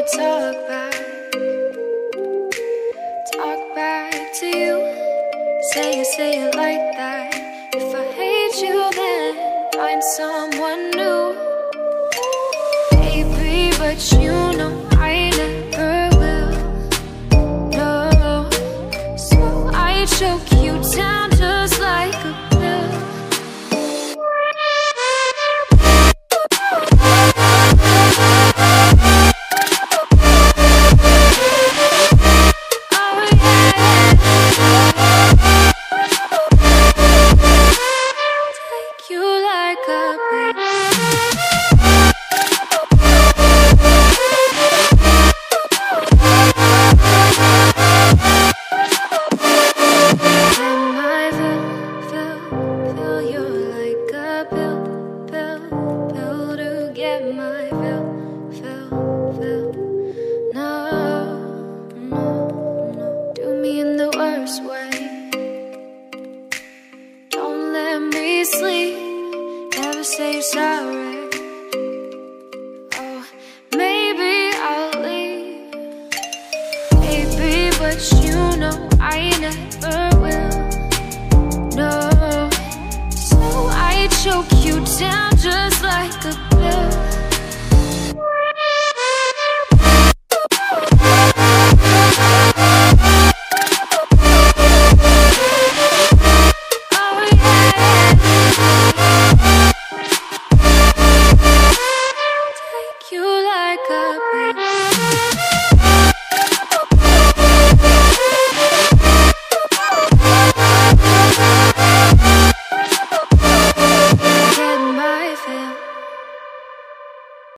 talk back to you. Say it like that. If I hate you, then find someone new. Baby, but you know I never will. No, so I choke you down just like a pill. Sleep, never say sorry.